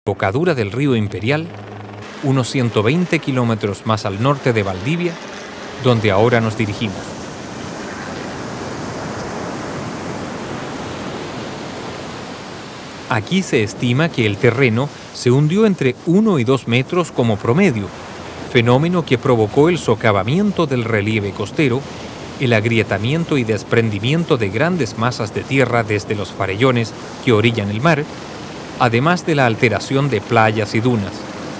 Desembocadura del río Imperial, unos 120 kilómetros más al norte de Valdivia, donde ahora nos dirigimos. Aquí se estima que el terreno se hundió entre 1 y 2 metros como promedio, fenómeno que provocó el socavamiento del relieve costero, el agrietamiento y desprendimiento de grandes masas de tierra desde los farellones que orillan el mar, además de la alteración de playas y dunas.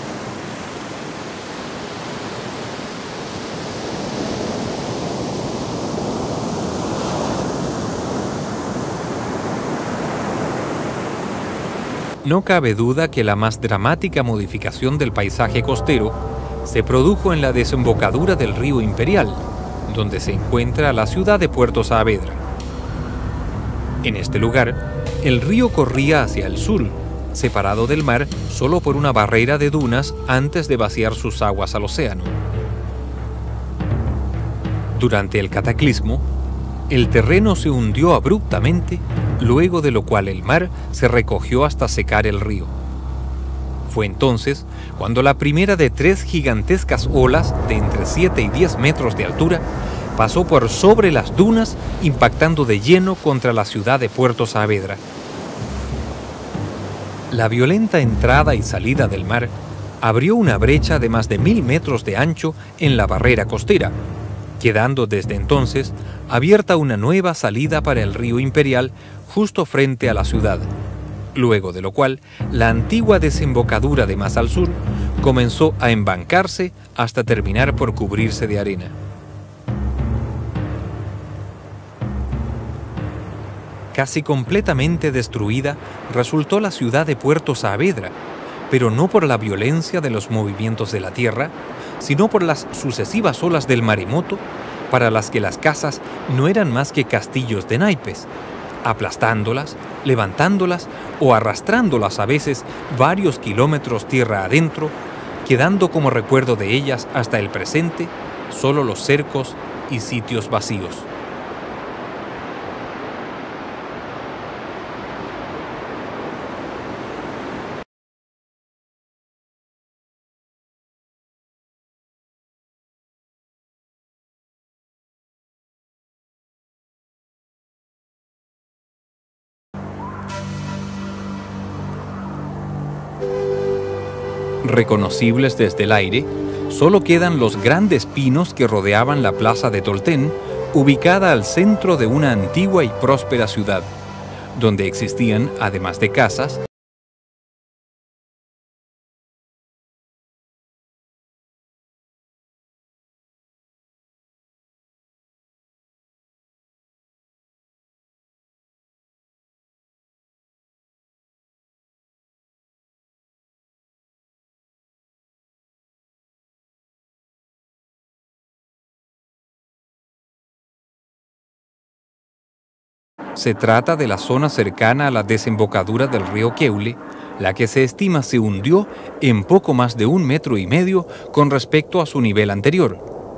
No cabe duda que la más dramática modificación del paisaje costero se produjo en la desembocadura del río Imperial, donde se encuentra la ciudad de Puerto Saavedra. En este lugar, el río corría hacia el sur, separado del mar solo por una barrera de dunas antes de vaciar sus aguas al océano. Durante el cataclismo, el terreno se hundió abruptamente, luego de lo cual el mar se recogió hasta secar el río. Fue entonces cuando la primera de 3 gigantescas olas de entre 7 y 10 metros de altura pasó por sobre las dunas, impactando de lleno contra la ciudad de Puerto Saavedra. La violenta entrada y salida del mar abrió una brecha de más de 1000 metros de ancho en la barrera costera, quedando desde entonces abierta una nueva salida para el río Imperial justo frente a la ciudad, luego de lo cual la antigua desembocadura de más al sur comenzó a embancarse hasta terminar por cubrirse de arena. Casi completamente destruida resultó la ciudad de Puerto Saavedra, pero no por la violencia de los movimientos de la tierra, sino por las sucesivas olas del maremoto, para las que las casas no eran más que castillos de naipes, aplastándolas, levantándolas o arrastrándolas a veces varios kilómetros tierra adentro, quedando como recuerdo de ellas hasta el presente solo los cercos y sitios vacíos. Reconocibles desde el aire, solo quedan los grandes pinos que rodeaban la plaza de Tolten, ubicada al centro de una antigua y próspera ciudad, donde existían, además de casas, se trata de la zona cercana a la desembocadura del río Queule, la que se estima se hundió en poco más de 1,5 metros con respecto a su nivel anterior.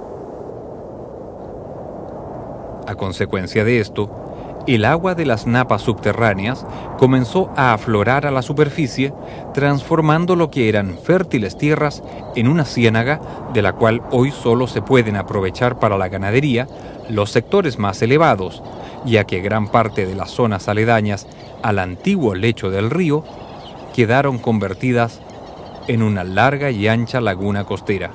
A consecuencia de esto, el agua de las napas subterráneas comenzó a aflorar a la superficie, transformando lo que eran fértiles tierras en una ciénaga de la cual hoy solo se pueden aprovechar para la ganadería los sectores más elevados, ya que gran parte de las zonas aledañas al antiguo lecho del río quedaron convertidas en una larga y ancha laguna costera.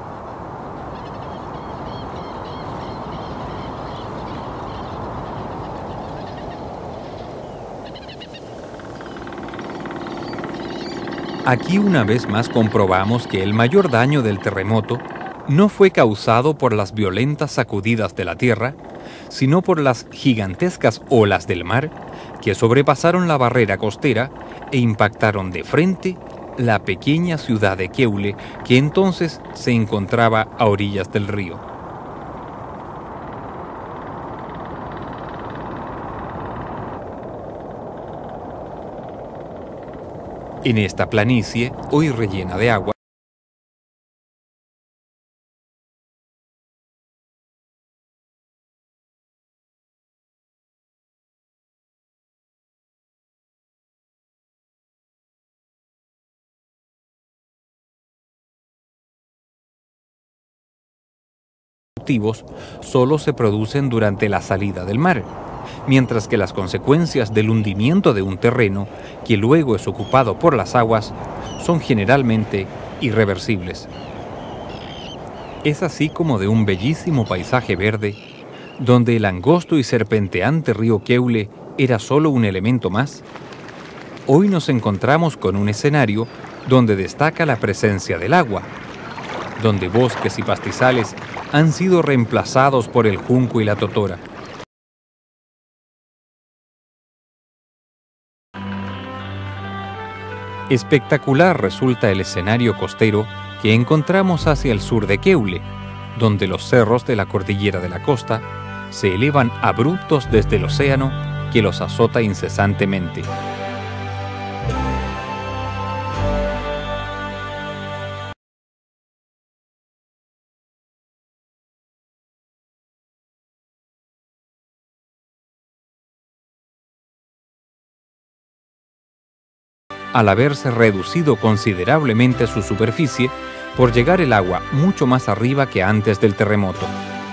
Aquí una vez más comprobamos que el mayor daño del terremoto no fue causado por las violentas sacudidas de la tierra, sino por las gigantescas olas del mar que sobrepasaron la barrera costera e impactaron de frente la pequeña ciudad de Queule, que entonces se encontraba a orillas del río. En esta planicie, hoy rellena de agua, destructivos solo se producen durante la salida del mar, mientras que las consecuencias del hundimiento de un terreno, que luego es ocupado por las aguas, son generalmente irreversibles. Es así como de un bellísimo paisaje verde, donde el angosto y serpenteante río Keule era solo un elemento más, hoy nos encontramos con un escenario donde destaca la presencia del agua, donde bosques y pastizales han sido reemplazados por el junco y la totora. Espectacular resulta el escenario costero que encontramos hacia el sur de Keule, donde los cerros de la cordillera de la costa se elevan abruptos desde el océano que los azota incesantemente. Al haberse reducido considerablemente su superficie por llegar el agua mucho más arriba que antes del terremoto.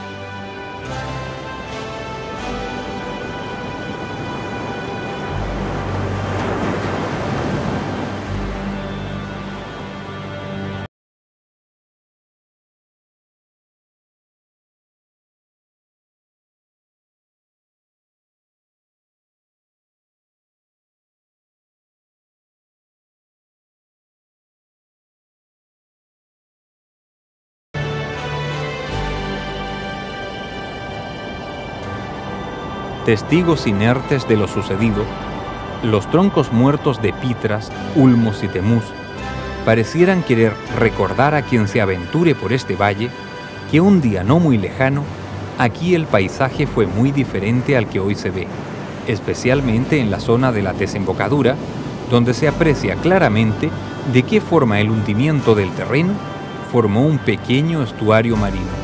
Testigos inertes de lo sucedido, los troncos muertos de Pitras, Ulmos y Temús parecieran querer recordar a quien se aventure por este valle que un día no muy lejano, aquí el paisaje fue muy diferente al que hoy se ve, especialmente en la zona de la desembocadura, donde se aprecia claramente de qué forma el hundimiento del terreno formó un pequeño estuario marino.